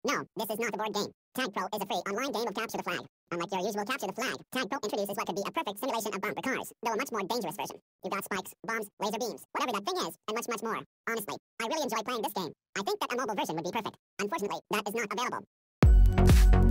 No, this is not a board game. TagPro is a free online game of capture the flag. Unlike your usual capture the flag, TagPro introduces what could be a perfect simulation of bumper cars, though a much more dangerous version. You've got spikes, bombs, laser beams, whatever that thing is, and much, much more. Honestly, I really enjoy playing this game. I think that a mobile version would be perfect. Unfortunately, that is not available.